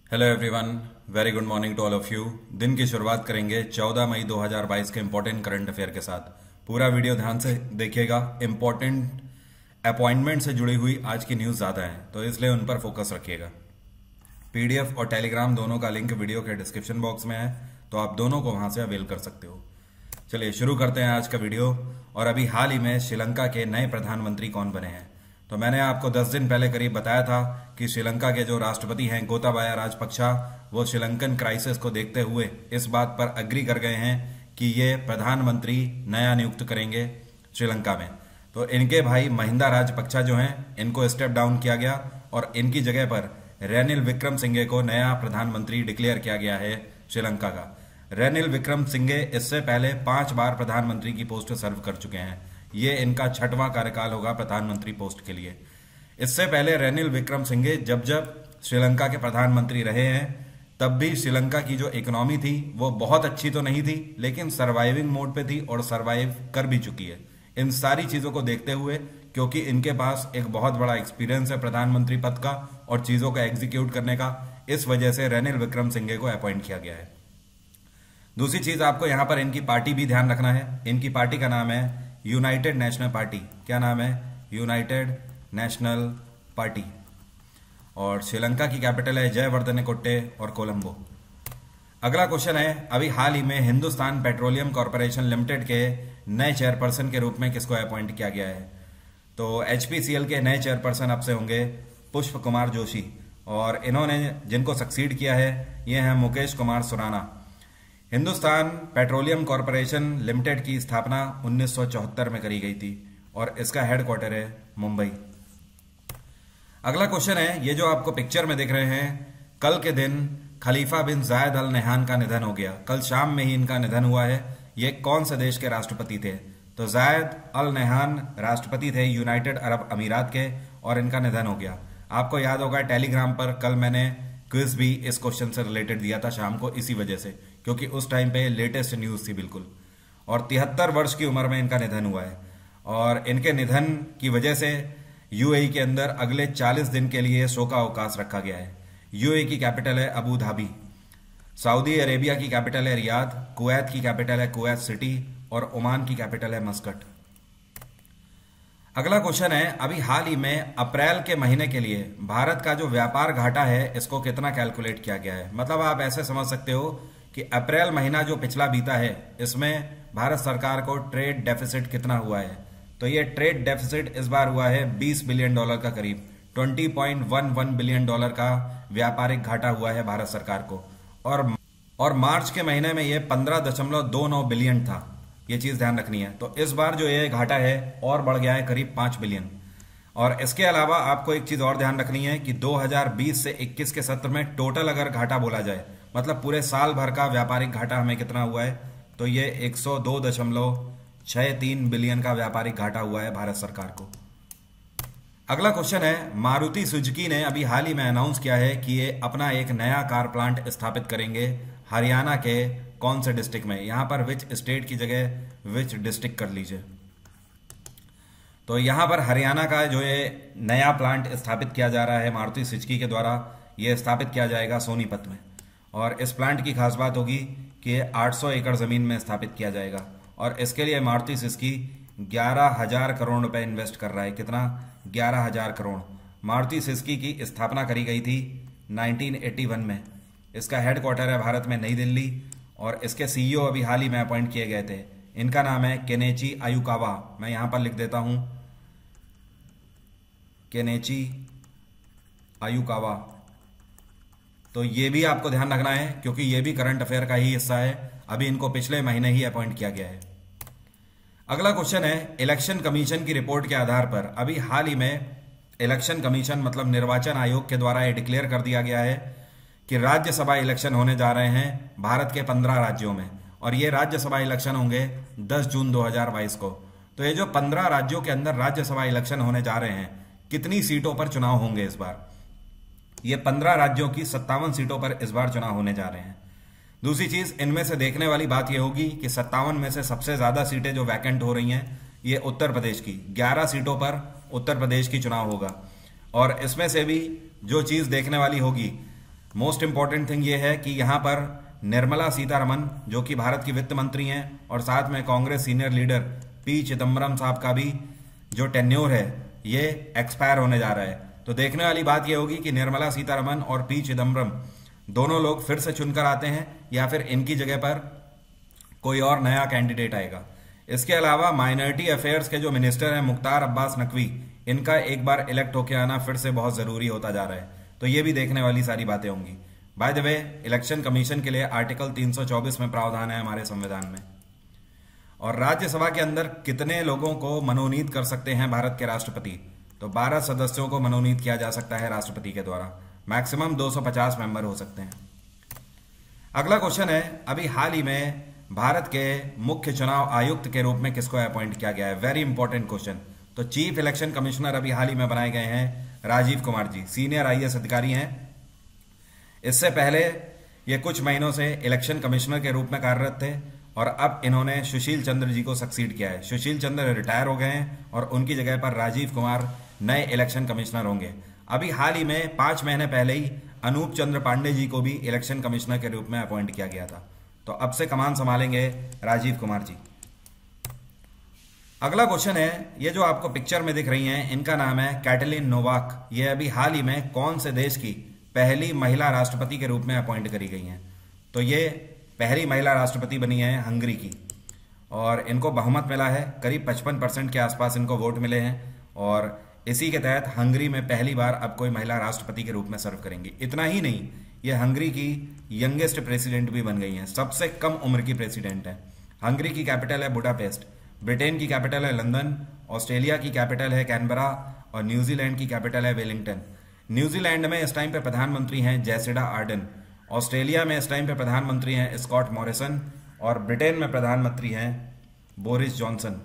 Hello everyone, very good morning to all of you. दिन की शुरुआत करेंगे 14 मई 2022 के इंपॉर्टेंट करंट अफेयर के साथ। पूरा वीडियो ध्यान से देखिएगा। इंपॉर्टेंट अपॉइंटमेंट से जुड़ी हुई आज की न्यूज़ ज़्यादा है, तो इसलिए उन पर फोकस रखिएगा। पीडीएफ और टेलीग्राम दोनों का लिंक वीडियो के डिस्क्रिप्शन बॉक्स में है, तो आप दोनों को वहां से अवेल कर सकते हो। चलिए शुरू करते हैं आज का वीडियो। और अभी हाल ही में श्रीलंका के नए प्रधानमंत्री कौन बने हैं, तो मैंने आपको 10 दिन पहले करीब बताया था कि श्रीलंका के जो राष्ट्रपति हैं गोताबाया राजपक्षा, वो श्रीलंकन क्राइसिस को देखते हुए इस बात पर अग्री कर गए हैं कि ये प्रधानमंत्री नया नियुक्त करेंगे श्रीलंका में। तो इनके भाई महिंदा राजपक्षा जो हैं, इनको स्टेप डाउन किया गया और इनकी जगह पर रेनिल विक्रमसिंघे को नया प्रधानमंत्री डिक्लेयर किया गया है श्रीलंका का। रेनिल विक्रमसिंघे इससे पहले 5 बार प्रधानमंत्री की पोस्ट सर्व कर चुके हैं। ये इनका 6वां कार्यकाल होगा प्रधानमंत्री पोस्ट के लिए। इससे पहले रेनिल विक्रमसिंघे जब श्रीलंका के प्रधानमंत्री रहे हैं, तब भी श्रीलंका की जो इकोनॉमी थी वो बहुत अच्छी तो नहीं थी, लेकिन सर्वाइविंग मोड पे थी और सर्वाइव कर भी चुकी है। इन सारी चीजों को देखते हुए, क्योंकि इनके पास एक बहुत बड़ा एक्सपीरियंस है प्रधानमंत्री पद का और चीजों का एग्जीक्यूट करने का, इस वजह से रेनिल विक्रमसिंघे को अपॉइंट किया गया है। दूसरी चीज, आपको यहां पर इनकी पार्टी भी ध्यान रखना है। इनकी पार्टी का नाम है यूनाइटेड नेशनल पार्टी। क्या नाम है? United National party. और श्रीलंका की कैपिटल है जयवर्धनेकोट्टे और कोलंबो। अगला क्वेश्चन है, अभी हाल ही में हिंदुस्तान पेट्रोलियम कॉर्पोरेशन लिमिटेड के नए चेयरपर्सन के रूप में किसको अपॉइंट किया गया है? तो एचपीसीएल के नए चेयरपर्सन अब से होंगे पुष्प कुमार जोशी, और इन्होंने जिनको सक्सीड किया है ये हैं Mukesh Kumar Surana. Hindustan petroleum corporation limited की स्थापना 1974 में करी गई थी और इसका हेडक्वार्टर है मुंबई। अगला क्वेश्चन है, ये जो आपको पिक्चर में दिख रहे हैं, कल के दिन खलीफा बिन जायद अल नहयान का निधन हो गया। कल शाम में ही इनका निधन हुआ है। ये कौन से देश के राष्ट्रपति थे? तो जायद अल नहयान राष्ट्रपति थे यूनाइटेड अरब अमीरात के, और इनका निधन हो गया। आपको याद होगा टेलीग्राम पर कल मैंने क्विज भी इस क्वेश्चन से रिलेटेड दिया था शाम को, इसी वजह से, क्योंकि उस टाइम पे लेटेस्ट न्यूज थी बिल्कुल। और 73 वर्ष की उम्र में इनका निधन हुआ है, और इनके निधन की वजह से यूएई के अंदर अगले 40 दिन के लिए शोक अवकाश रखा गया है। यूएई की कैपिटल है अबू धाबी, सऊदी अरेबिया की कैपिटल है रियाद, कुवैत की कैपिटल है कुवैत सिटी, और ओमान की कैपिटल है मस्कट। अगला क्वेश्चन है, अभी हाल ही में अप्रैल के महीने के लिए भारत का जो व्यापार घाटा है, इसको कितना कैलकुलेट किया गया है? मतलब आप ऐसे समझ सकते हो कि अप्रैल महीना जो पिछला बीता है, इसमें भारत सरकार को ट्रेड डेफिसिट कितना हुआ है? तो ये ट्रेड डेफिसिट इस बार हुआ है $20 बिलियन का करीब, $20.11 बिलियन का व्यापारिक घाटा हुआ है भारत सरकार को। और मार्च के महीने में ये 15.29 बिलियन था। ये चीज ध्यान रखनी है। तो इस बार जो ये घाटा है और बढ़ गया है करीब 5 बिलियन। और इसके अलावा आपको एक चीज और ध्यान रखनी है कि 2020 से 21 के सत्र में टोटल अगर घाटा बोला जाए, मतलब पूरे साल भर का व्यापारिक घाटा हमें कितना हुआ है, तो ये 102.63 बिलियन का व्यापारिक घाटा हुआ है भारत सरकार को। अगला क्वेश्चन है, मारुति सुजुकी ने अभी हाल ही में अनाउंस किया है कि ये अपना एक नया कार प्लांट स्थापित करेंगे हरियाणा के कौन से डिस्ट्रिक्ट में? यहां पर विच स्टेट की जगह विच डिस्ट्रिक्ट कर लीजिए। तो यहां पर हरियाणा का जो ये नया प्लांट स्थापित किया जा रहा है मारुति सुजुकी के द्वारा, ये स्थापित किया जाएगा सोनीपत में। और इस प्लांट की खास बात होगी कि 800 एकड़ जमीन में स्थापित किया जाएगा, और इसके लिए मारुति सुजुकी 11,000 करोड़ रुपए इन्वेस्ट कर रहा है। कितना? 11,000 करोड़। मारुति सुजुकी की स्थापना करी गई थी 1981 में। इसका हेडक्वार्टर है भारत में नई दिल्ली, और इसके सीईओ अभी हाल ही में अपॉइंट किए गए थे। इनका नाम है केनेची आयुकावा। मैं यहां पर लिख देता हूं, केनेची आयुकावा। तो ये भी आपको ध्यान रखना है, क्योंकि ये भी करंट अफेयर का ही हिस्सा है। अभी इनको पिछले महीने ही अपॉइंट किया गया है। अगला क्वेश्चन है, इलेक्शन कमीशन की रिपोर्ट के आधार पर अभी हाल ही में इलेक्शन कमीशन मतलब निर्वाचन आयोग के द्वारा यह डिक्लेयर कर दिया गया है कि राज्यसभा इलेक्शन होने जा रहे हैं भारत के 15 राज्यों में, और ये राज्यसभा इलेक्शन होंगे 10 जून 2022 को। तो ये जो 15 राज्यों के अंदर राज्यसभा इलेक्शन होने जा रहे हैं, कितनी सीटों पर चुनाव होंगे इस बार? ये 15 राज्यों की 57 सीटों पर इस बार चुनाव होने जा रहे हैं। दूसरी चीज, इनमें से देखने वाली बात यह होगी कि 57 में से सबसे ज्यादा सीटें जो वैकेंट हो रही हैं, ये उत्तर प्रदेश की 11 सीटों पर उत्तर प्रदेश की चुनाव होगा। और इसमें से भी जो चीज देखने वाली होगी, मोस्ट इंपॉर्टेंट थिंग ये है कि यहां पर निर्मला सीतारमन जो कि भारत की वित्त मंत्री हैं और साथ में Congress senior leader P Chidambaram sahab का भी जो टेन्योर है ये एक्सपायर होने जा रहा है। तो देखने वाली बात ये होगी कि निर्मला सीतारमन और पी चिदम्बरम दोनों लोग फिर से चुनकर आते हैं या फिर इनकी जगह पर कोई और नया कैंडिडेट आएगा। इसके अलावा माइनॉरिटी अफेयर्स के जो मिनिस्टर हैं मुख्तार अब्बास नकवी, इनका एक बार इलेक्ट होकर आना फिर से बहुत जरूरी होता जा रहा है। तो ये भी देखने वाली सारी बातें होंगी। By the way, election commission के लिए आर्टिकल 324 में प्रावधान है हमारे संविधान में। और राज्यसभा के अंदर कितने लोगों को मनोनीत कर सकते हैं भारत के राष्ट्रपति? तो 12 सदस्यों को मनोनीत किया जा सकता है राष्ट्रपति के द्वारा। मैक्सिमम 250 मेंबर हो सकते हैं। अगला क्वेश्चन है, अभी हाल ही में भारत के मुख्य चुनाव आयुक्त के रूप में किसको अपॉइंट किया गया है? Very important question. तो चीफ इलेक्शन कमिश्नर अभी हाल ही में बनाए गए हैं राजीव कुमार जी, सीनियर आईएएस अधिकारी हैं। इससे पहले ये कुछ महीनों से इलेक्शन कमिश्नर के रूप में कार्यरत थे और अब इन्होंने सुशील चंद्र जी को सक्सीड किया है। सुशील चंद्र रिटायर हो गए हैं और उनकी जगह पर राजीव कुमार नए इलेक्शन कमिश्नर होंगे। अभी हाल ही में 5 महीने पहले ही अनूप चंद्र पांडे जी को भी इलेक्शन कमिश्नर के रूप में अपॉइंट किया गया था। तो अब से कमान संभालेंगे राजीव कुमार जी। अगला क्वेश्चन है, ये जो आपको पिक्चर में दिख रही हैं इनका नाम है कैटलिन नोवाक। ये अभी हाल ही में कौन से देश की पहली महिला राष्ट्रपति के रूप में अपॉइंट करी गई हैं? तो ये पहली महिला राष्ट्रपति बनी है हंगरी की और इनको बहुमत मिला है। करीब 55% के आसपास इनको वोट मिले हैं और इसी के तहत हंगरी में पहली बार अब कोई महिला राष्ट्रपति के रूप में सर्व करेंगी। इतना ही नहीं, ये हंगरी की यंगेस्ट प्रेसिडेंट भी बन गई हैं, सबसे कम उम्र की प्रेसिडेंट है। हंगरी की कैपिटल है बुडापेस्ट, ब्रिटेन की कैपिटल है लंदन, ऑस्ट्रेलिया की कैपिटल है कैनबरा और न्यूजीलैंड की कैपिटल है वेलिंगटन। न्यूजीलैंड में इस टाइम पे प्रधानमंत्री हैं जेसिडा आर्डन, ऑस्ट्रेलिया में इस टाइम पे प्रधानमंत्री हैं स्कॉट मॉरिसन और ब्रिटेन में प्रधानमंत्री हैं बोरिस जॉनसन।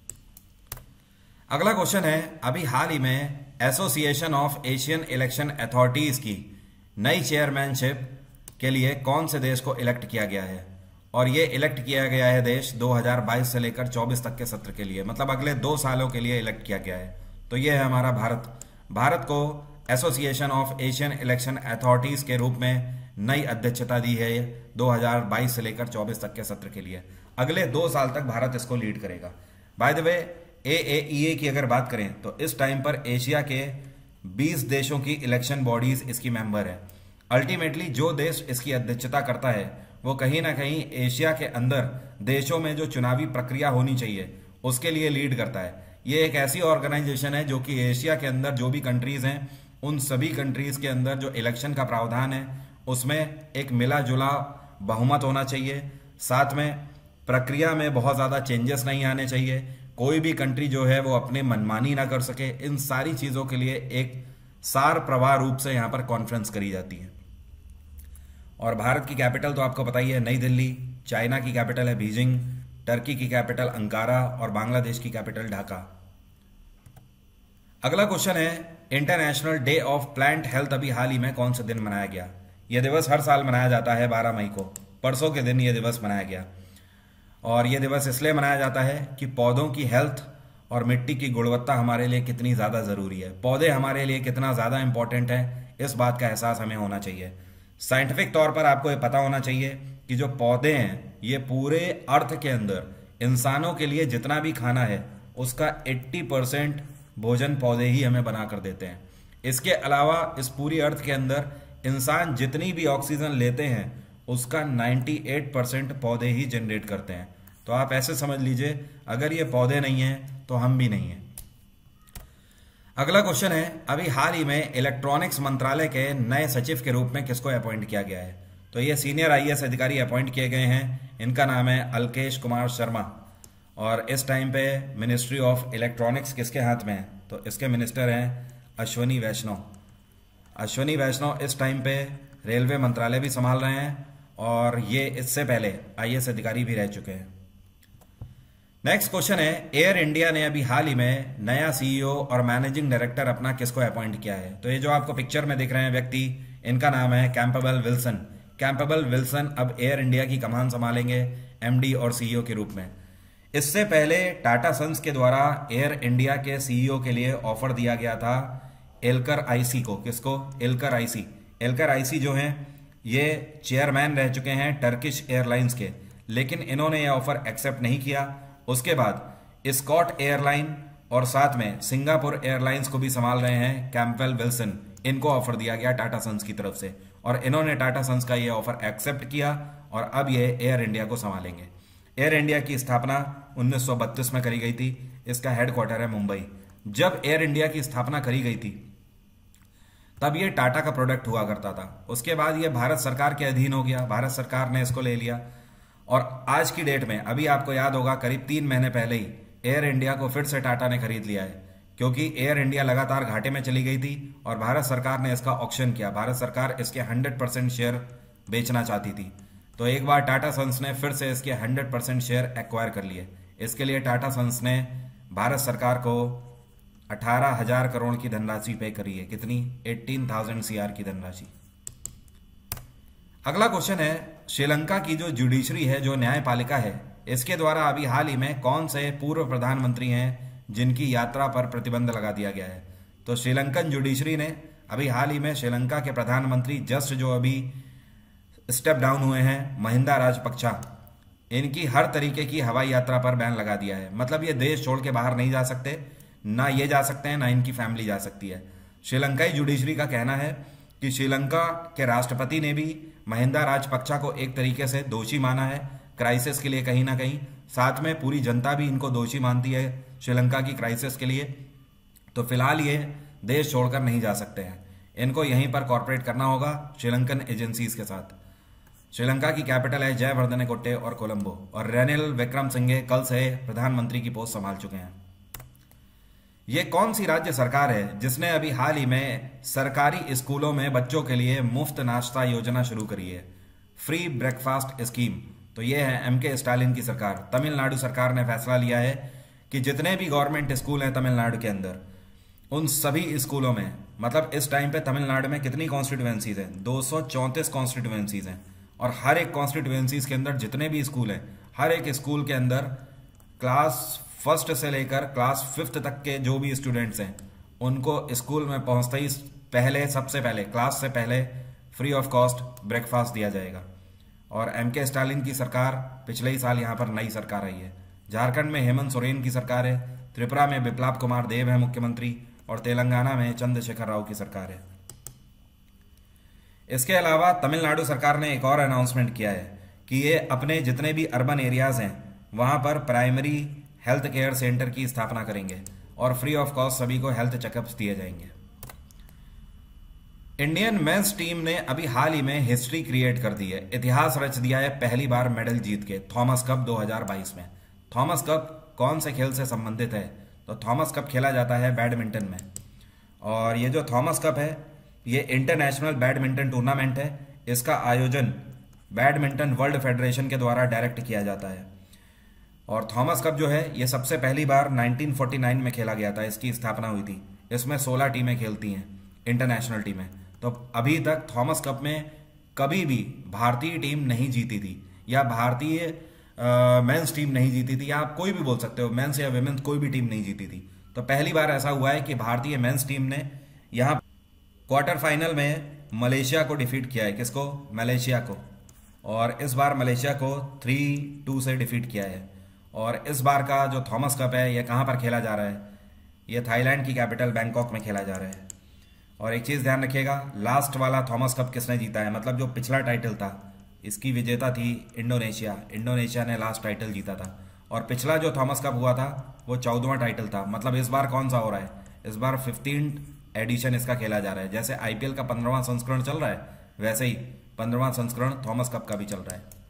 अगला क्वेश्चन है, अभी हाल ही में association of Asian election authorities की नई चेयरमैनशिप के लिए कौन से देश को इलेक्ट किया गया है? और ये इलेक्ट किया गया है देश 2022 से लेकर 24 तक के सत्र के लिए, मतलब अगले 2 सालों के लिए इलेक्ट किया गया है। तो ये है हमारा भारत। भारत को association of Asian election authorities के रूप में नई अध्यक्षता दी है 2022 से लेकर 24 तक के सत्र के लिए। अगले 2 साल तक भारत इसको लीड करेगा। बाय द वे, AAEA की अगर बात करें तो इस टाइम पर एशिया के 20 देशों की इलेक्शन बॉडीज इसकी मेंबर है। अल्टीमेटली जो देश इसकी अध्यक्षता करता है वो कहीं ना कहीं एशिया के अंदर देशों में जो चुनावी प्रक्रिया होनी चाहिए उसके लिए लीड करता है। ये एक ऐसी ऑर्गेनाइजेशन है जो कि एशिया के अंदर जो भी कंट्रीज हैं उन सभी कंट्रीज के अंदर जो इलेक्शन का प्रावधान है उसमें एक मिला जुला बहुमत होना चाहिए। साथ में प्रक्रिया में बहुत ज़्यादा चेंजेस नहीं आने चाहिए। कोई भी कंट्री जो है वो अपने मनमानी ना कर सके। इन सारी चीज़ों के लिए एक सार प्रवाह रूप से यहाँ पर कॉन्फ्रेंस करी जाती है। और भारत की कैपिटल तो आपको पता ही है नई दिल्ली, चाइना की कैपिटल है बीजिंग, टर्की की कैपिटल अंकारा और बांग्लादेश की कैपिटल ढाका। अगला क्वेश्चन है, international day of plant health अभी हाल ही में कौन से दिन मनाया गया? यह दिवस हर साल मनाया जाता है 12 मई को। परसों के दिन यह दिवस मनाया गया और यह दिवस इसलिए मनाया जाता है कि पौधों की हेल्थ और मिट्टी की गुणवत्ता हमारे लिए कितनी ज़्यादा ज़रूरी है, पौधे हमारे लिए कितना ज़्यादा इंपॉर्टेंट है, इस बात का एहसास हमें होना चाहिए। साइंटिफिक तौर पर आपको ये पता होना चाहिए कि जो पौधे हैं ये पूरे अर्थ के अंदर इंसानों के लिए जितना भी खाना है उसका 80% भोजन पौधे ही हमें बना कर देते हैं। इसके अलावा इस पूरी अर्थ के अंदर इंसान जितनी भी ऑक्सीजन लेते हैं उसका 98% पौधे ही जनरेट करते हैं। तो आप ऐसे समझ लीजिए, अगर ये पौधे नहीं हैं तो हम भी नहीं हैं। अगला क्वेश्चन है, अभी हाल ही में इलेक्ट्रॉनिक्स मंत्रालय के नए सचिव के रूप में किसको अपॉइंट किया गया है? तो ये सीनियर आईएएस अधिकारी अपॉइंट किए गए हैं। इनका नाम है अलकेश कुमार शर्मा और इस टाइम पे मिनिस्ट्री ऑफ इलेक्ट्रॉनिक्स किसके हाथ में है? तो इसके मिनिस्टर हैं अश्वनी वैष्णव। अश्वनी वैष्णव इस टाइम पे रेलवे मंत्रालय भी संभाल रहे हैं और ये इससे पहले आईएएस अधिकारी भी रह चुके हैं। नेक्स्ट क्वेश्चन है, एयर इंडिया ने अभी हाल ही में नया सीईओ और मैनेजिंग डायरेक्टर अपना किसको अपॉइंट किया है? तो ये जो आपको पिक्चर में दिख रहे हैं व्यक्ति, इनका नाम है कैंपेबल विल्सन। कैंपेबल विल्सन अब एयर इंडिया की कमान संभालेंगे एमडी और सीईओ के रूप में। इससे पहले टाटा सन्स के द्वारा एयर इंडिया के सीईओ के लिए ऑफर दिया गया था एल्कर आईसी को। किसको? एल्कर आईसी। एल्कर आईसी जो हैं ये चेयरमैन रह चुके हैं टर्किश एयरलाइंस के, लेकिन इन्होंने ये ऑफर एक्सेप्ट नहीं किया। उसके बाद स्कॉट एयरलाइन और साथ में सिंगापुर एयरलाइंस को भी संभाल रहे हैं कैंपबेल विल्सन, इनको ऑफर दिया गया टाटा सन्स की तरफ से और इन्होंने टाटा सन्स का ये ऑफर एक्सेप्ट किया और अब ये एयर इंडिया को संभालेंगे। एयर इंडिया की स्थापना 1932 में करी गई थी, इसका हेडक्वार्टर है मुंबई। जब एयर इंडिया की स्थापना करी गई थी तब ये टाटा का प्रोडक्ट हुआ करता था, उसके बाद ये भारत सरकार के अधीन हो गया, भारत सरकार ने इसको ले लिया और आज की डेट में अभी आपको याद होगा करीब 3 महीने पहले ही एयर इंडिया को फिर से टाटा ने खरीद लिया है, क्योंकि एयर इंडिया लगातार घाटे में चली गई थी और भारत सरकार ने इसका ऑक्शन किया। भारत सरकार इसके 100% शेयर बेचना चाहती थी, तो एक बार टाटा सन्स ने फिर से इसके 100% शेयर एक्वायर कर लिए। इसके लिए टाटा सन्स ने भारत सरकार को 18,000 करोड़ की धनराशि पे करी है। कितनी? 18,000 CR की धनराशि। अगला क्वेश्चन है, श्रीलंका की जो जुडिशरी है, जो न्यायपालिका है, इसके द्वारा अभी हाल ही में कौन से पूर्व प्रधानमंत्री हैं जिनकी यात्रा पर प्रतिबंध लगा दिया गया है? तो श्रीलंकन जुडिशरी ने अभी हाल ही में श्रीलंका के प्रधानमंत्री जस्ट जो अभी स्टेप डाउन हुए हैं महिंदा राजपक्षा, इनकी हर तरीके की हवाई यात्रा पर बैन लगा दिया है। मतलब ये देश छोड़ के बाहर नहीं जा सकते, ना ये जा सकते हैं, ना इनकी फैमिली जा सकती है। श्रीलंकाई जुडिशरी का कहना है कि श्रीलंका के राष्ट्रपति ने भी महिंदा राजपक्षा को एक तरीके से दोषी माना है क्राइसिस के लिए कहीं ना कहीं, साथ में पूरी जनता भी इनको दोषी मानती है श्रीलंका की क्राइसिस के लिए। तो फिलहाल ये देश छोड़कर नहीं जा सकते हैं, इनको यहीं पर कॉर्पोरेट करना होगा श्रीलंकन एजेंसीज के साथ। श्रीलंका की कैपिटल है जयवर्धनेकोट्टे और कोलंबो और रेनिल विक्रमसिंघे कल से प्रधानमंत्री की पोस्ट संभाल चुके हैं। ये कौन सी राज्य सरकार है जिसने अभी हाल ही में सरकारी स्कूलों में बच्चों के लिए मुफ्त नाश्ता योजना शुरू करी है, फ्री ब्रेकफास्ट स्कीम? तो ये है MK स्टालिन की सरकार। तमिलनाडु सरकार ने फैसला लिया है कि जितने भी गवर्नमेंट स्कूल हैं तमिलनाडु के अंदर, उन सभी स्कूलों में, मतलब इस टाइम पे तमिलनाडु में कितनी कॉन्स्टिट्यूएंसीज हैं? 234 कॉन्स्टिट्यूएंसीज हैं और हर एक कॉन्स्टिट्यूएंसीज के अंदर जितने भी स्कूल हैं, हर एक स्कूल के अंदर क्लास 1 से लेकर क्लास 5 तक के जो भी स्टूडेंट्स हैं उनको स्कूल में पहुंचते ही पहले, सबसे पहले, क्लास से पहले फ्री ऑफ कॉस्ट ब्रेकफास्ट दिया जाएगा। और MK स्टालिन की सरकार, पिछले ही साल यहाँ पर नई सरकार आई है। झारखंड में हेमंत सोरेन की सरकार है, त्रिपुरा में बिप्लब कुमार देव है मुख्यमंत्री और तेलंगाना में चंद्रशेखर राव की सरकार है। इसके अलावा तमिलनाडु सरकार ने एक और अनाउंसमेंट किया है कि ये अपने जितने भी अर्बन एरियाज हैं वहां पर प्राइमरी हेल्थ केयर सेंटर की स्थापना करेंगे और फ्री ऑफ कॉस्ट सभी को हेल्थ चेकअप्स दिए जाएंगे। इंडियन मेंस टीम ने अभी हाल ही में हिस्ट्री क्रिएट कर दी है, इतिहास रच दिया है, पहली बार मेडल जीत के थॉमस कप 2022 में। थॉमस कप कौन से खेल से संबंधित है? तो थॉमस कप खेला जाता है बैडमिंटन में और ये जो थॉमस कप है ये इंटरनेशनल बैडमिंटन टूर्नामेंट है। इसका आयोजन बैडमिंटन वर्ल्ड फेडरेशन के द्वारा डायरेक्ट किया जाता है और थॉमस कप जो है ये सबसे पहली बार 1949 में खेला गया था, इसकी स्थापना हुई थी। इसमें 16 टीमें खेलती हैं, इंटरनेशनल टीमें। तो अभी तक थॉमस कप में कभी भी भारतीय टीम नहीं जीती थी या भारतीय मेंस टीम नहीं जीती थी, या आप कोई भी बोल सकते हो, मेंस या विमेंस कोई भी टीम नहीं जीती थी। तो पहली बार ऐसा हुआ है कि भारतीय मेंस टीम ने यहाँ क्वार्टर फाइनल में मलेशिया को डिफीट किया है। किसको? मलेशिया को। और इस बार मलेशिया को 3-2 से डिफीट किया है। और इस बार का जो थॉमस कप है ये कहाँ पर खेला जा रहा है? ये थाईलैंड की कैपिटल बैंकॉक में खेला जा रहा है। और एक चीज़ ध्यान रखिएगा, लास्ट वाला थॉमस कप किसने जीता है? मतलब जो पिछला टाइटल था इसकी विजेता थी इंडोनेशिया। इंडोनेशिया ने लास्ट टाइटल जीता था और पिछला जो थॉमस कप हुआ था वो 14वां टाइटल था। मतलब इस बार कौन सा हो रहा है? इस बार 15th एडिशन इसका खेला जा रहा है। जैसे IPL का 15वां संस्करण चल रहा है वैसे ही 15वां संस्करण थॉमस कप का भी चल रहा है।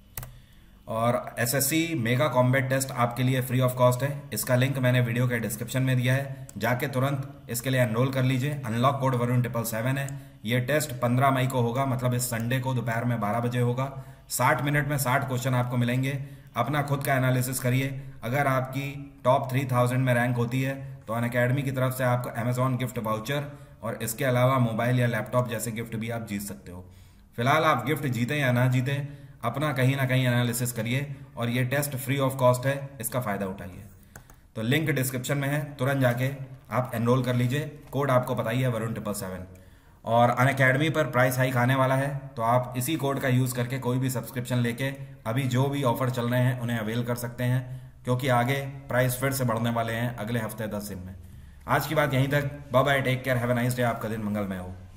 और SSC मेगा कॉम्बैट टेस्ट आपके लिए फ्री ऑफ कॉस्ट है। इसका लिंक मैंने वीडियो के डिस्क्रिप्शन में दिया है, जाके तुरंत इसके लिए एनरोल कर लीजिए। अनलॉक कोड वरुण 777 है। ये टेस्ट 15 मई को होगा, मतलब इस संडे को दोपहर में 12 बजे होगा। 60 मिनट में 60 क्वेश्चन आपको मिलेंगे। अपना खुद का एनालिसिस करिए। अगर आपकी टॉप 3000 में रैंक होती है तो अनअकैडमी की तरफ से आपको Amazon गिफ्ट वाउचर और इसके अलावा मोबाइल या लैपटॉप जैसे गिफ्ट भी आप जीत सकते हो। फिलहाल आप गिफ्ट जीतें या ना जीतें, अपना कहीं ना कहीं एनालिसिस करिए और ये टेस्ट फ्री ऑफ कॉस्ट है, इसका फ़ायदा उठाइए। तो लिंक डिस्क्रिप्शन में है, तुरंत जाके आप एनरोल कर लीजिए। कोड आपको पता ही है वरुण 777। और अनअकैडमी पर प्राइस हाइक आने वाला है, तो आप इसी कोड का यूज़ करके कोई भी सब्सक्रिप्शन लेके अभी जो भी ऑफर चल रहे हैं उन्हें अवेल कर सकते हैं, क्योंकि आगे प्राइस फिर से बढ़ने वाले हैं अगले हफ्ते 10 दिन में। आज की बात यहीं तक। Bye bye, take care, have a nice day, आपका दिन मंगलमय हो।